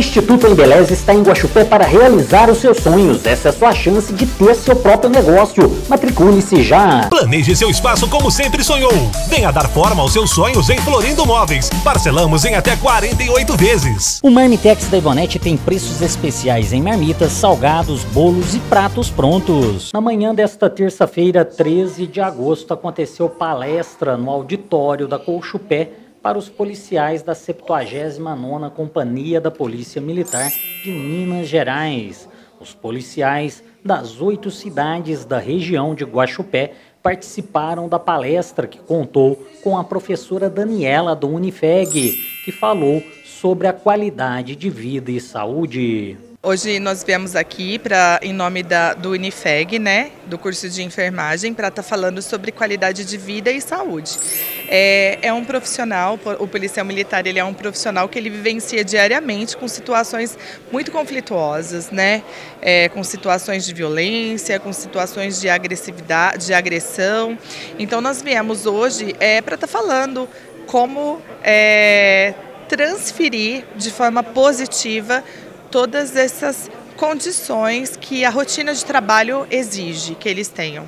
Instituto Embeleze está em Guaxupé para realizar os seus sonhos. Essa é a sua chance de ter seu próprio negócio. Matricule-se já. Planeje seu espaço como sempre sonhou. Venha dar forma aos seus sonhos em Florindo Móveis. Parcelamos em até 48 vezes. O Marmitex da Ivonete tem preços especiais em marmitas, salgados, bolos e pratos prontos. Na manhã desta terça-feira, 13 de agosto, aconteceu palestra no auditório da Guaxupé para os policiais da 79ª Companhia da Polícia Militar de Minas Gerais. Os policiais das 8 cidades da região de Guaxupé participaram da palestra, que contou com a professora Daniela do Unifeg, que falou sobre a qualidade de vida e saúde. Hoje nós viemos aqui em nome do Unifeg, né, do curso de enfermagem, para estar falando sobre qualidade de vida e saúde. É um profissional, o policial militar, ele é um profissional que ele vivencia diariamente com situações muito conflituosas, né, com situações de violência, com situações de agressividade, de agressão. Então nós viemos hoje para estar falando como transferir de forma positiva todas essas condições que a rotina de trabalho exige que eles tenham.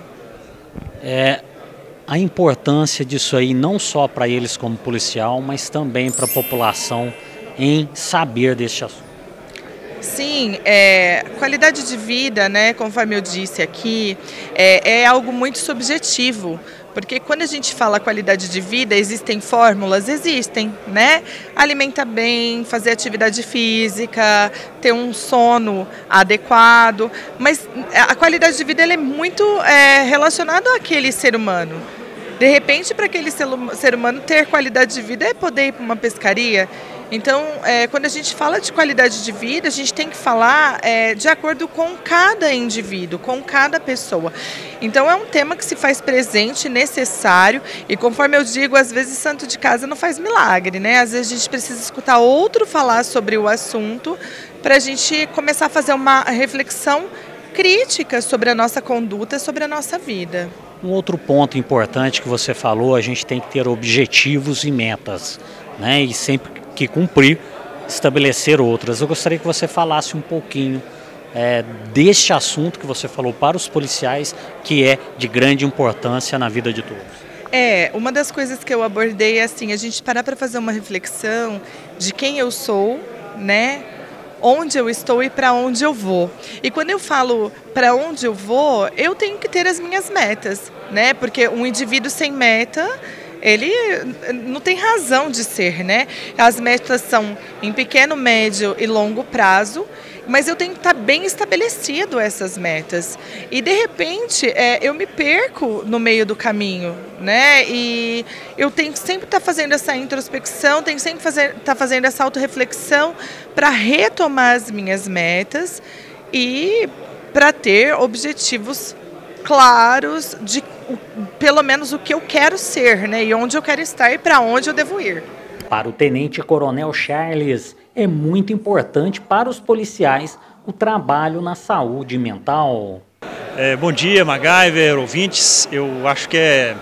A importância disso aí não só para eles como policial, mas também para a população em saber deste assunto. Sim, qualidade de vida, né, conforme eu disse aqui, é algo muito subjetivo. Porque quando a gente fala qualidade de vida, existem fórmulas? Existem, né? Alimentar bem, fazer atividade física, ter um sono adequado. Mas a qualidade de vida ela é muito relacionada àquele ser humano. De repente, para aquele ser humano ter qualidade de vida é poder ir para uma pescaria. Então, quando a gente fala de qualidade de vida, a gente tem que falar de acordo com cada indivíduo, com cada pessoa. Então, é um tema que se faz presente, necessário, e conforme eu digo, às vezes santo de casa não faz milagre, né? Às vezes a gente precisa escutar outro falar sobre o assunto para a gente começar a fazer uma reflexão crítica sobre a nossa conduta, sobre a nossa vida. Um outro ponto importante que você falou, a gente tem que ter objetivos e metas, né? E sempre que cumprir, estabelecer outras. Eu gostaria que você falasse um pouquinho deste assunto que você falou para os policiais, que é de grande importância na vida de todos. Uma das coisas que eu abordei é assim, a gente parar para fazer uma reflexão de quem eu sou, né? Onde eu estou e para onde eu vou. E quando eu falo para onde eu vou, eu tenho que ter as minhas metas, né? Porque um indivíduo sem meta, ele não tem razão de ser, né? As metas são em pequeno, médio e longo prazo, mas eu tenho que estar bem estabelecido essas metas. E, de repente, eu me perco no meio do caminho, né? E eu tenho que sempre estar fazendo essa introspecção, tenho que sempre estar fazendo essa autorreflexão para retomar as minhas metas e para ter objetivos claros de pelo menos o que eu quero ser, né? E onde eu quero estar e para onde eu devo ir. Para o Tenente Coronel Charles, é muito importante para os policiais o trabalho na saúde mental. Bom dia, MacGyver, ouvintes. Eu acho que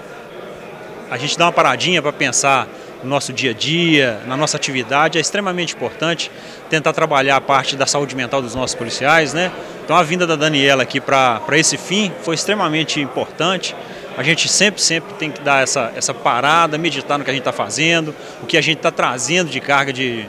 a gente dá uma paradinha para pensar no nosso dia a dia, na nossa atividade. É extremamente importante tentar trabalhar a parte da saúde mental dos nossos policiais, né? Então a vinda da Daniela aqui para esse fim foi extremamente importante. A gente sempre tem que dar essa parada, meditar no que a gente está fazendo, o que a gente está trazendo de carga de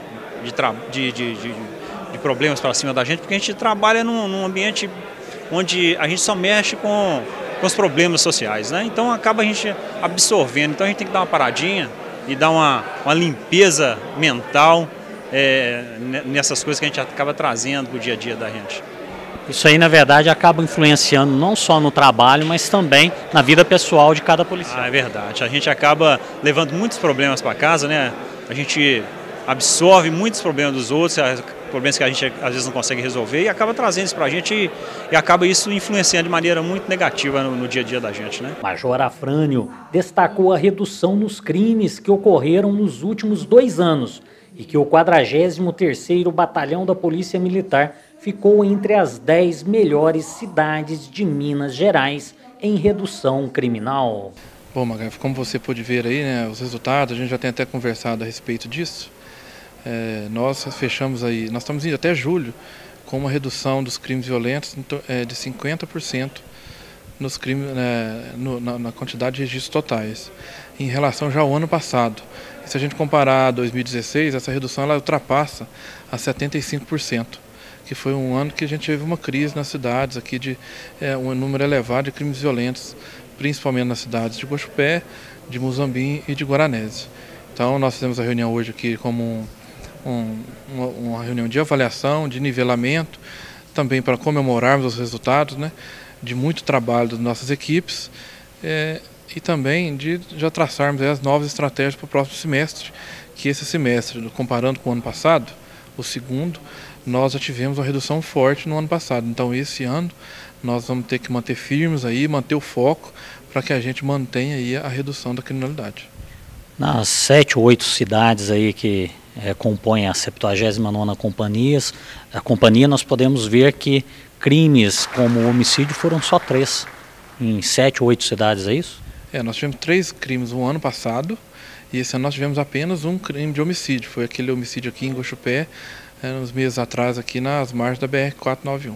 problemas para cima da gente, porque a gente trabalha num ambiente onde a gente só mexe com os problemas sociais, né? Então acaba a gente absorvendo, então a gente tem que dar uma paradinha e dar uma limpeza mental nessas coisas que a gente acaba trazendo para o dia a dia da gente. Isso aí, na verdade, acaba influenciando não só no trabalho, mas também na vida pessoal de cada policial. É verdade. A gente acaba levando muitos problemas para casa, né? A gente absorve muitos problemas dos outros, problemas que a gente às vezes não consegue resolver e acaba trazendo isso para a gente e acaba isso influenciando de maneira muito negativa no dia a dia da gente, né? Major Afrânio destacou a redução nos crimes que ocorreram nos últimos 2 anos e que o 43º Batalhão da Polícia Militar ficou entre as 10 melhores cidades de Minas Gerais em redução criminal. Bom, Magalhães, como você pôde ver aí, né, os resultados, a gente já tem até conversado a respeito disso. Nós fechamos aí, nós estamos indo até julho com uma redução dos crimes violentos de 50% nos crimes, na quantidade de registros totais, em relação já ao ano passado. E se a gente comparar 2016, essa redução ela ultrapassa a 75%, que foi um ano que a gente teve uma crise nas cidades aqui de um número elevado de crimes violentos, principalmente nas cidades de Guaxupé, de Muzambinho e de Guaranese. Então nós fizemos a reunião hoje aqui como uma reunião de avaliação, de nivelamento, também para comemorarmos os resultados, né, de muito trabalho das nossas equipes e também de já traçarmos as novas estratégias para o próximo semestre, que esse semestre, comparando com o ano passado, o segundo, nós já tivemos uma redução forte no ano passado. Então esse ano nós vamos ter que manter firmes aí, manter o foco para que a gente mantenha aí a redução da criminalidade. Nas 7 ou 8 cidades aí que compõem a 79ª companhia, nós podemos ver que crimes como homicídio foram só 3 em 7 ou 8 cidades, é isso? Nós tivemos 3 crimes no ano passado e esse ano nós tivemos apenas um crime de homicídio. Foi aquele homicídio aqui em Guaxupé, uns meses atrás aqui nas margens da BR-491.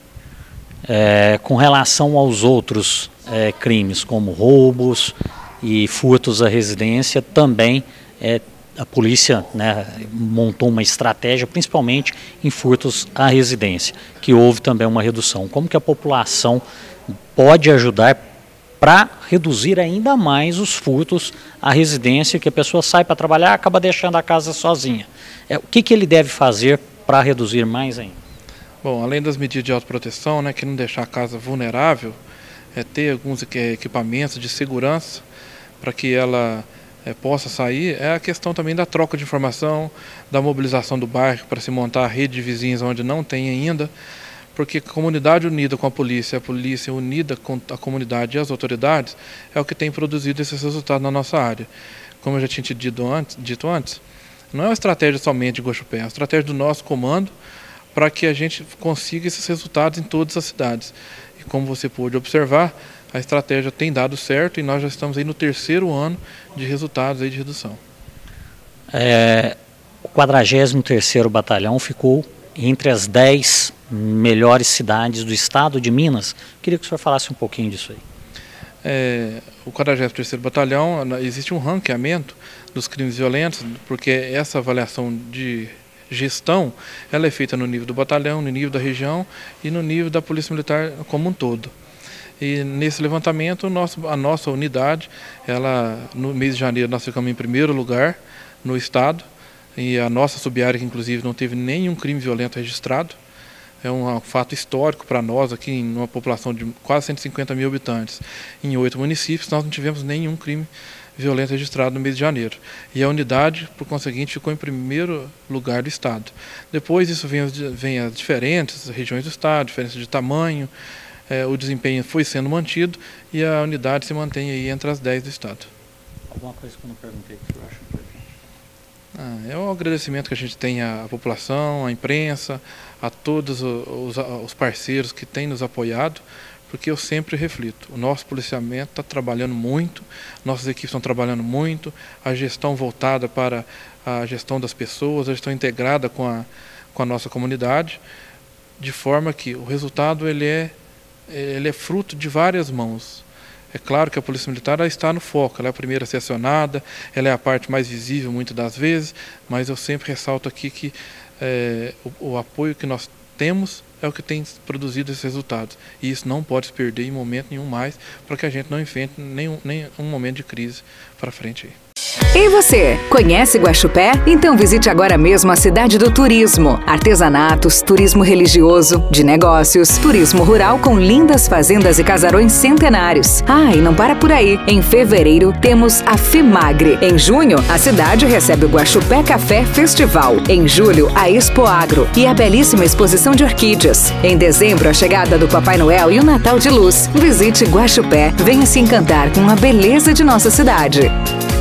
Com relação aos outros crimes como roubos e furtos à residência, também a polícia, né, montou uma estratégia, principalmente em furtos à residência, que houve também uma redução. Como que a população pode ajudar para reduzir ainda mais os furtos à residência, que a pessoa sai para trabalhar e acaba deixando a casa sozinha? O que ele deve fazer para reduzir mais ainda? Bom, além das medidas de autoproteção, né, que não deixar a casa vulnerável, ter alguns equipamentos de segurança para que ela possa sair, é a questão também da troca de informação, da mobilização do bairro para se montar a rede de vizinhos onde não tem ainda, porque a comunidade unida com a polícia unida com a comunidade e as autoridades, é o que tem produzido esses resultados na nossa área. Como eu já tinha dito antes, não é uma estratégia somente de Guaxupé, é uma estratégia do nosso comando para que a gente consiga esses resultados em todas as cidades. E como você pôde observar, a estratégia tem dado certo e nós já estamos aí no 3º ano de resultados aí de redução. O 43º Batalhão ficou entre as 10 melhores cidades do estado de Minas. Queria que o senhor falasse um pouquinho disso aí. O 43º Batalhão, existe um ranqueamento dos crimes violentos, porque essa avaliação de gestão, ela é feita no nível do batalhão, no nível da região e no nível da Polícia Militar como um todo. E nesse levantamento, a nossa unidade, no mês de janeiro nós ficamos em 1º lugar no estado, e a nossa subárea, que inclusive não teve nenhum crime violento registrado. É um fato histórico para nós aqui, em uma população de quase 150 mil habitantes, em 8 municípios, nós não tivemos nenhum crime violento registrado no mês de janeiro. E a unidade, por conseguinte, ficou em 1º lugar do estado. Depois isso vem as diferentes regiões do estado, diferença de tamanho, o desempenho foi sendo mantido e a unidade se mantém aí entre as 10 do estado. Alguma coisa que eu não perguntei que o senhor acha importante? É um agradecimento que a gente tem à população, à imprensa, a todos os parceiros que têm nos apoiado, porque eu sempre reflito, o nosso policiamento está trabalhando muito, nossas equipes estão trabalhando muito, a gestão voltada para a gestão das pessoas, a gestão integrada com a nossa comunidade, de forma que o resultado ele é fruto de várias mãos. É claro que a Polícia Militar ela está no foco, ela é a primeira a ser acionada, ela é a parte mais visível muitas das vezes, mas eu sempre ressalto aqui que o apoio que nós temos é o que tem produzido esses resultados. E isso não pode se perder em momento nenhum mais, para que a gente não enfrente nenhum momento de crise para frente aí. E você, conhece Guaxupé? Então visite agora mesmo a cidade do turismo. Artesanatos, turismo religioso, de negócios, turismo rural com lindas fazendas e casarões centenários. E não para por aí. Em fevereiro temos a FEMAGRE. Em junho, a cidade recebe o Guaxupé Café Festival. Em julho, a Expo Agro e a belíssima exposição de orquídeas. Em dezembro, a chegada do Papai Noel e o Natal de Luz. Visite Guaxupé, venha se encantar com a beleza de nossa cidade.